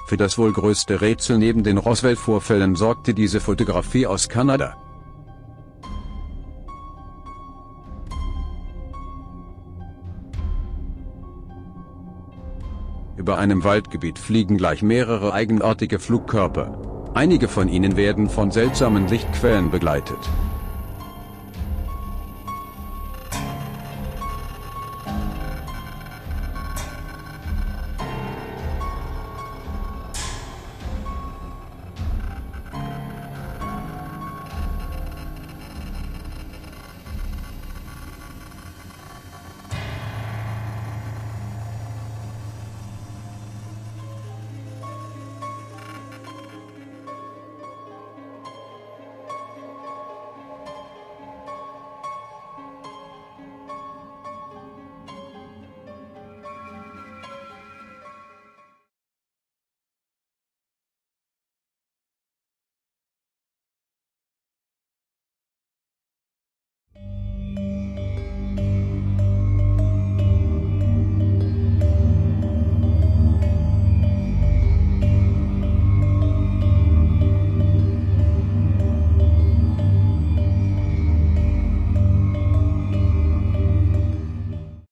Für das wohl größte Rätsel neben den Roswell-Vorfällen sorgte diese Fotografie aus Kanada. Über einem Waldgebiet fliegen gleich mehrere eigenartige Flugkörper. Einige von ihnen werden von seltsamen Lichtquellen begleitet.